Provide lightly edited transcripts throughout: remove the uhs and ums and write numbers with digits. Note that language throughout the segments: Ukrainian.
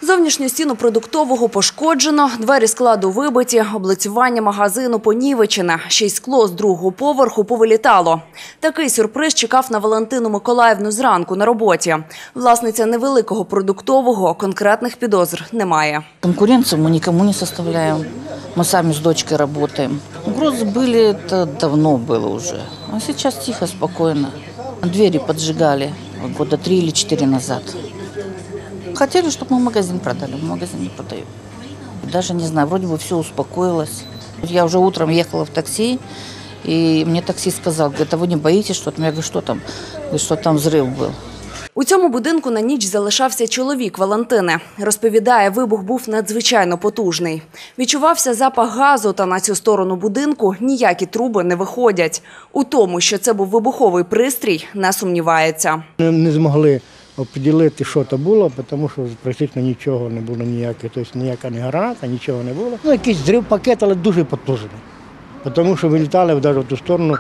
Зовнішню стіну продуктового пошкоджено, двері складу вибиті, облицювання магазину понівечене, ще й скло з другого поверху повилітало. Такий сюрприз чекав на Валентину Миколаївну зранку на роботі. Власниця невеликого продуктового, конкретних підозр немає. Конкуренцию мы никому не составляем. Мы сами с дочкой работаем. Угрозы были, это давно было уже. А сейчас тихо, спокойно. Двери поджигали года 3 или 4 назад. Хотели, чтобы мы магазин продали. Мы магазин не продаем. Даже не знаю, вроде бы все успокоилось. Я уже утром ехала в такси, и мне таксист сказал, говорит, а вы не боитесь, что там? Я говорю, что там? Говорит, что там взрыв был. У цьому будинку на ніч залишався чоловік Валентини. Розповідає, вибух був надзвичайно потужний. Відчувався запах газу, та на цю сторону будинку ніякі труби не виходять. У тому, що це був вибуховий пристрій, не сумнівається. Не змогли определити, що це було, тому що практично нічого не було ніяких, тобто ніяка не граната, нічого не було. Якийсь зрив пакет, але дуже потужний. Тому що вилітали навіть в ту сторону,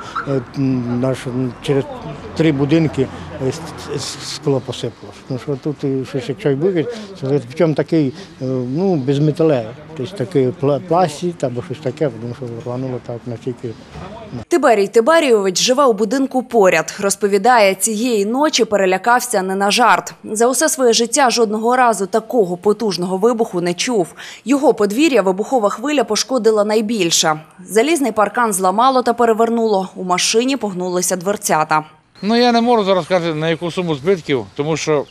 через 3 будинки скло посипалося. Тому що тут щось, якщо й буде, причому такий, безметалевий, тобто такий пластик або щось таке, тому що рвануло так настільки. Тиберій Тиберійович живе у будинку поряд. Розповідає, цієї ночі перелякався не на жарт. За усе своє життя жодного разу такого потужного вибуху не чув. Його подвір'я вибухова хвиля пошкодила найбільше. Залізний паркан зламало та перевернуло. У машині погнулися дверцята. Я не можу зараз сказати, на яку суму збитків, тому що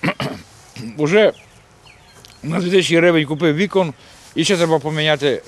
вже на 2000 гривень купив вікон, і ще треба поміняти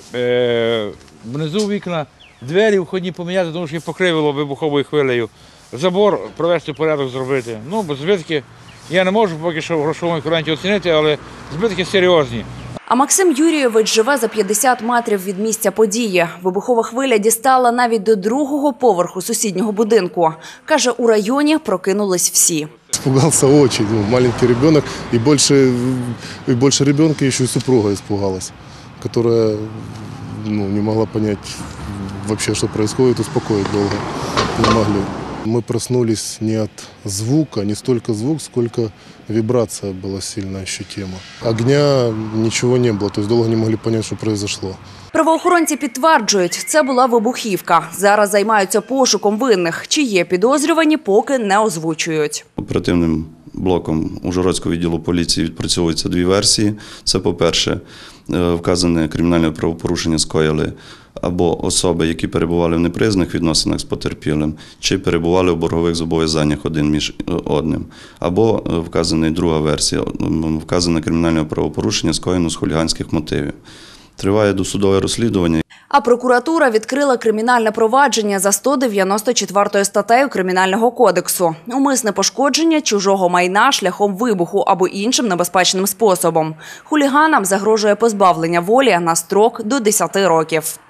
внизу вікна, двері входні поміняти, тому що їх покривило вибуховою хвилею. Забор провести порядок зробити. Бо збитки я не можу поки що в грошовому еквіваленті оцінити, але збитки серйозні. А Максим Юрійович живе за 50 метрів від місця події. Вибухова хвиля дістала навіть до 2-го поверху сусіднього будинку. Каже, у районі прокинулись всі. Испугался очень, маленький ребенок, и больше ребенка еще и супруга испугалась, которая не могла понять вообще, что происходит, успокоить долго не могли. Мы проснулись не от звука, не столько звук, сколько вибрация была сильно ощутима. Огня ничего не было, то есть долго не могли понять, что произошло. Правоохоронці підтверджують, це була вибухівка. Зараз займаються пошуком винних. Чи є підозрювані, поки не озвучують. Оперативним блоком Ужгородського відділу поліції відпрацьовуються 2 версії. Це, по-перше, вказане кримінальне правопорушення скоїли або особи, які перебували в неприязних відносинах з потерпілим, чи перебували у боргових зобов'язаннях один між одним. Або вказана друга версія, вказане кримінальне правопорушення скоєно з хуліганських мотивів. Триває досудове розслідування. А прокуратура відкрила кримінальне провадження за 194 статтею Кримінального кодексу. Умисне пошкодження чужого майна шляхом вибуху або іншим небезпечним способом. Хуліганам загрожує позбавлення волі на строк до 10 років.